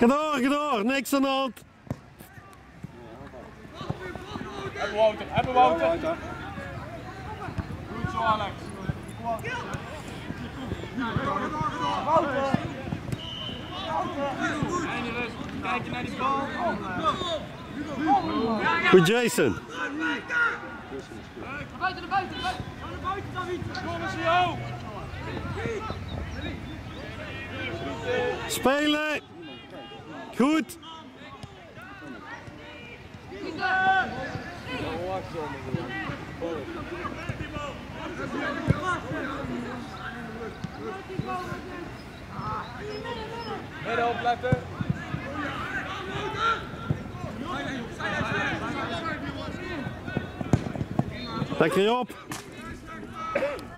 Ga door, niks aan de hand. Hebben Wouter. Goed zo, Alex. Wouter. Kijk je naar die bal. Goed, Jason. Naar buiten, David! Kom eens jou! Spelen! Goed! Midden opletten! Lekker op!